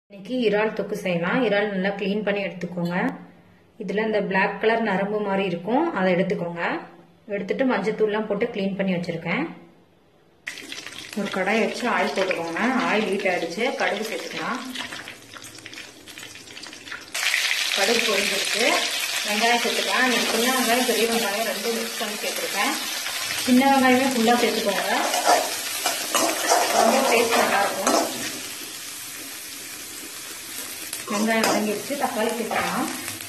இன்னைக்கு இறால் தொக்கு செய்யலாம். இறால் நல்லா க்ளீன் பண்ணி எடுத்துக்கோங்க. இதுல இந்த பிளாக் கலர் நரம்பு மாதிரி இருக்கும், அதை எடுத்துக்கோங்க. எடுத்துட்டு மஞ்சத்தூள்லாம் போட்டு க்ளீன் பண்ணி வச்சிருக்கேன். ஒரு கடாயை வச்சு ஆயில் போட்டுக்கோங்க. ஆயில் ஹீட் ஆயிடுச்சு. கடுகு சேர்த்துக்கலாம். கடுகு பொரிஞ்சிருக்கு. வெங்காயம் சேர்த்துக்கலாம். நீங்க சின்ன வெங்காயம் பெரிய வெங்காயம் ரெண்டும் மிக்ஸ் பண்ணி சேர்த்துருக்கேன். சின்ன வெங்காயமே ஃபுல்லா சேர்த்துக்கோங்க, ரொம்ப டேஸ்ட் நல்லா இருக்கும். வெங்காயம் வதங்கிடுச்சு. தக்காளி சேர்த்துக்கலாம்.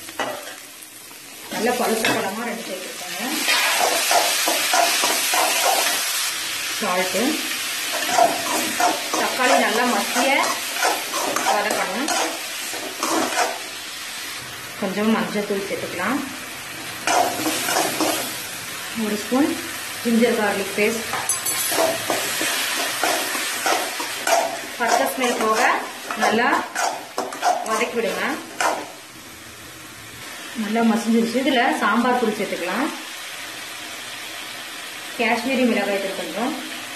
நல்ல பழுத்த பழமா ரெண்டு சேர்த்துக்கோங்க. சால்ட்டு. தக்காளி நல்லா மசிய வதக்கணும். கொஞ்சம் மஞ்சத்தூள் சேர்த்துக்கலாம். ஒரு ஸ்பூன் ஜிஞ்சர் கார்லிக் பேஸ்ட். பச்சை ஸ்மெல் போக நல்லா வதக்கி விடுங்க. நல்லா மசிஞ்சிருச்சு. இதுல சாம்பார் தூள் சேர்த்துக்கலாம். காஷ்மீரி மிளகாய் தூள் கொஞ்சம்.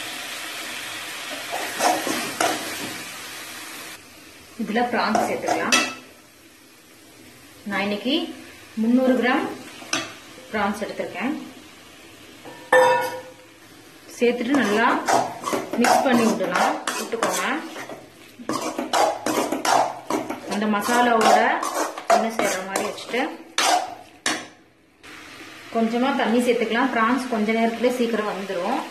இதுல பிரான்ஸ் சேர்த்துக்கலாம். நான் இன்னைக்கு 300 கிராம் பிரான்ஸ் எடுத்திருக்கேன். சேர்த்துட்டு நல்லா மிக்ஸ் பண்ணி விட்டுக்கோங்க. அந்த மசாலாவோட ஒன்று சேர்ற மாதிரி வச்சுட்டு கொஞ்சமா தண்ணி சேர்த்துக்கலாம். பிரான்ஸ் கொஞ்ச நேரத்துல சீக்கிரம் வந்துடும்.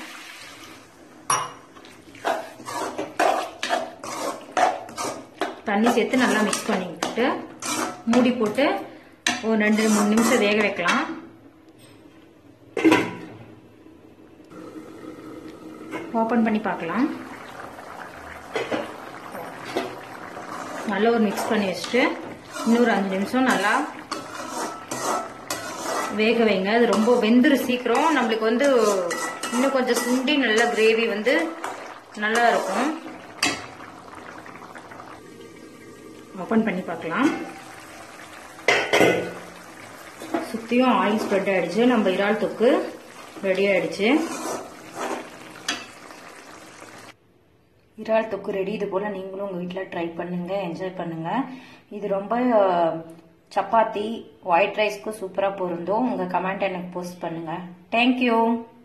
தண்ணி சேர்த்து நல்லா மிக்ஸ் பண்ணி விட்டுட்டு மூடி போட்டு ஒரு 2-3 நிமிஷம் வேக வைக்கலாம். ஓபன் பண்ணி பார்க்கலாம். நல்லா ஒரு மிக்ஸ் பண்ணி வச்சுட்டு இன்னொரு 5 நிமிஷம் நல்லா வேக வைங்க. அது ரொம்ப வெந்துரு சீக்கிரம். நம்மளுக்கு இன்னும் கொஞ்சம் சுண்டி நல்ல கிரேவி நல்லா இருக்கும். ஓபன் பண்ணி பார்க்கலாம். சுத்தியும் ஆயில் ஸ்ப்ரெட் ஆயிடுச்சு. நம்ம இறால் தொக்கு ரெடி ஆயிடுச்சு. இறால் தொக்கு ரெடி. இது போல நீங்களும் உங்க வீட்டுல ட்ரை பண்ணுங்க, என்ஜாய் பண்ணுங்க. இது ரொம்ப சப்பாத்தி, ஒயிட் ரைஸ்க்கு சூப்பரா பொருந்தும். உங்க கமெண்ட் எனக்கு போஸ்ட் பண்ணுங்க. தேங்க்யூ.